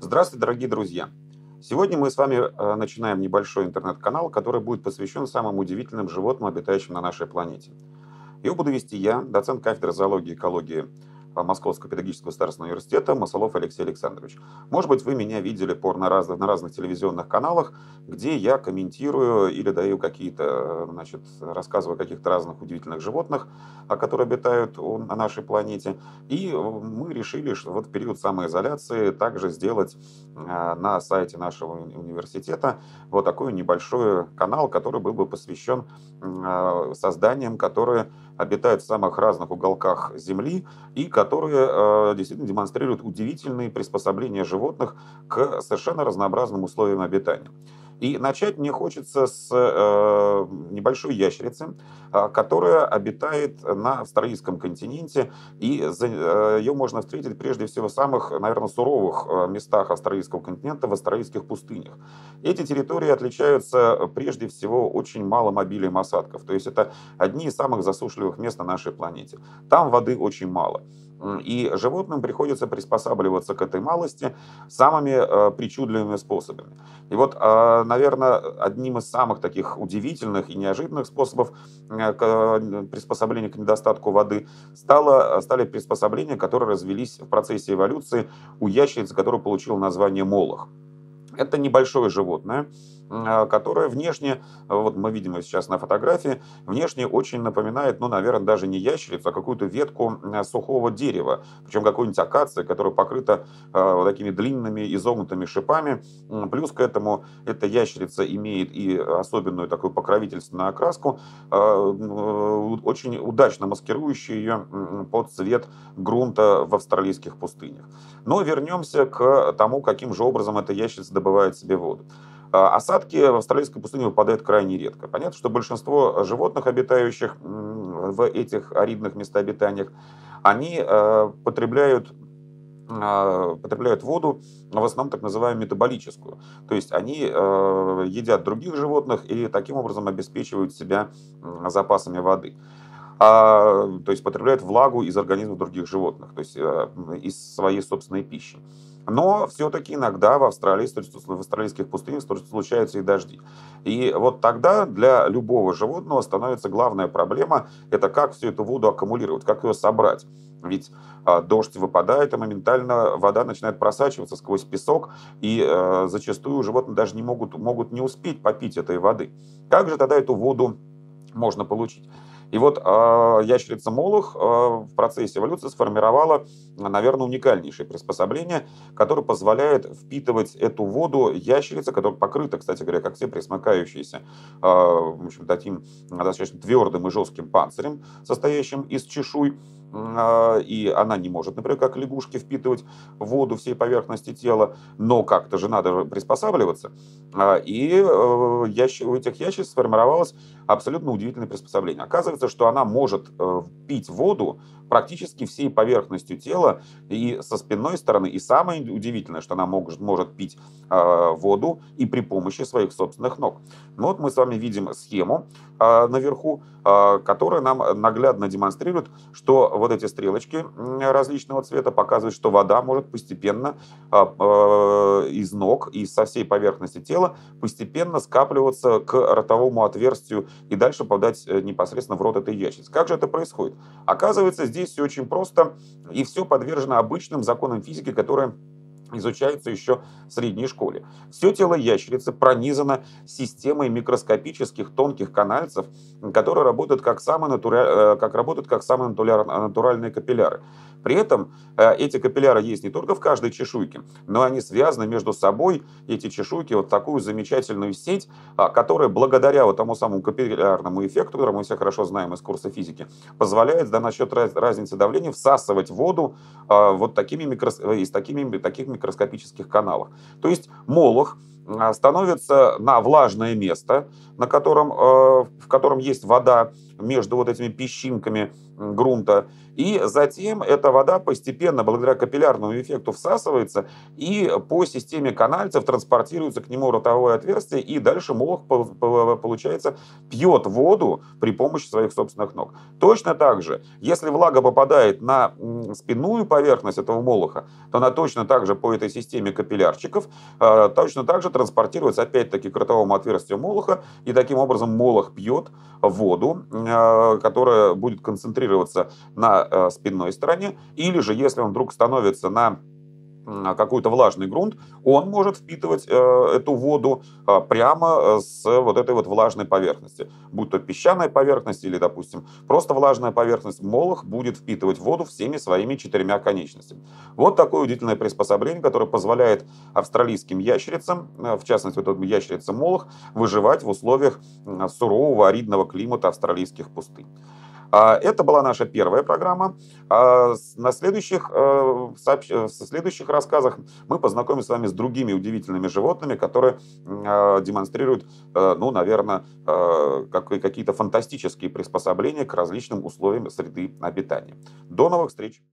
Здравствуйте, дорогие друзья! Сегодня мы с вами начинаем небольшой интернет-канал, который будет посвящен самым удивительным животным, обитающим на нашей планете. Его буду вести я, доцент кафедры зоологии и экологии Московского педагогического государственного университета Масолов Алексей Александрович. Может быть, вы меня видели на разных телевизионных каналах, где я комментирую или даю какие-то, рассказываю о каких-то разных удивительных животных, которые обитают на нашей планете. И мы решили, что вот в период самоизоляции также сделать на сайте нашего университета вот такой небольшой канал, который был бы посвящен созданиям, которые обитают в самых разных уголках Земли и которые действительно демонстрируют удивительные приспособления животных к совершенно разнообразным условиям обитания. И начать мне хочется с небольшой ящерицы, которая обитает на австралийском континенте, и ее можно встретить прежде всего в самых, наверное, суровых местах австралийского континента, в австралийских пустынях. Эти территории отличаются прежде всего очень малым обилием осадков, то есть это одни из самых засушливых мест на нашей планете. Там воды очень мало. И животным приходится приспосабливаться к этой малости самыми причудливыми способами. И вот, наверное, одним из самых таких удивительных и неожиданных способов приспособления к недостатку воды стали приспособления, которые развились в процессе эволюции у ящерицы, которая получила название молох. Это небольшое животное, которое внешне, вот мы видим его сейчас на фотографии, внешне очень напоминает, ну, наверное, даже не ящерицу, а какую-то ветку сухого дерева, причем какую-нибудь акацию, которая покрыта вот такими длинными изогнутыми шипами. Плюс к этому эта ящерица имеет и особенную такую покровительственную окраску, очень удачно маскирующую ее под цвет грунта в австралийских пустынях. Но вернемся к тому, каким же образом эта ящерица добывает себе воду. Осадки в австралийской пустыне выпадают крайне редко. Понятно, что большинство животных, обитающих в этих аридных местообитаниях, они потребляют воду в основном так называемую метаболическую. То есть они едят других животных и таким образом обеспечивают себя запасами воды. То есть потребляют влагу из организмов других животных, то есть из своей собственной пищи. Но все-таки иногда в австралийских пустынях случаются и дожди. И вот тогда для любого животного становится главная проблема — это как всю эту воду аккумулировать, как ее собрать. Ведь дождь выпадает, и моментально вода начинает просачиваться сквозь песок, и зачастую животные даже могут не успеть попить этой воды. Как же тогда эту воду можно получить? И вот ящерица молох в процессе эволюции сформировала, наверное, уникальнейшее приспособление, которое позволяет впитывать эту воду ящерицы, которая покрыта, кстати говоря, как все пресмыкающиеся, в общем, таким достаточно твердым и жестким панцирем, состоящим из чешуй. И она не может, например, как лягушки, впитывать воду всей поверхности тела, но как-то же надо приспосабливаться. И у этих ящериц сформировалось абсолютно удивительное приспособление. Оказывается, что она может пить воду практически всей поверхностью тела и со спинной стороны. И самое удивительное, что она может пить воду и при помощи своих собственных ног. Ну вот мы с вами видим схему наверху, которая нам наглядно демонстрирует, что вот эти стрелочки различного цвета показывают, что вода может постепенно из ног и со всей поверхности тела постепенно скапливаться к ротовому отверстию и дальше попадать непосредственно в рот этой ящерицы. Как же это происходит? Оказывается, здесь все очень просто, и все подвержено обычным законам физики, которые изучаются еще в средней школе. Все тело ящерицы пронизано системой микроскопических тонких канальцев, которые работают как самые натуральные капилляры. При этом эти капилляры есть не только в каждой чешуйке, но они связаны между собой, эти чешуйки, вот в такую замечательную сеть, которая благодаря вот тому самому капиллярному эффекту, который мы все хорошо знаем из курса физики, позволяет за насчет разницы давления всасывать воду вот таких микроскопических каналах. То есть молох становится на влажное место, в котором есть вода между вот этими песчинками грунта. И затем эта вода постепенно, благодаря капиллярному эффекту, всасывается и по системе канальцев транспортируется к нему ротовое отверстие, и дальше молох, получается, пьет воду при помощи своих собственных ног. Точно так же, если влага попадает на спинную поверхность этого молоха, то она точно так же по этой системе капиллярчиков точно так же транспортируется опять-таки к ротовому отверстию молоха, и таким образом молох пьет воду, которая будет концентрироваться на спинной стороне, или же если он вдруг становится на какой-то влажный грунт, он может впитывать эту воду прямо с вот этой вот влажной поверхности. Будь то песчаная поверхность или, допустим, просто влажная поверхность, молох будет впитывать воду всеми своими 4 конечностями. Вот такое удивительное приспособление, которое позволяет австралийским ящерицам, в частности, вот этой ящерице молох, выживать в условиях сурового аридного климата австралийских пустынь. Это была наша первая программа. На в следующих рассказах мы познакомимся с вами с другими удивительными животными, которые демонстрируют, ну, наверное, какие-то фантастические приспособления к различным условиям среды обитания. До новых встреч!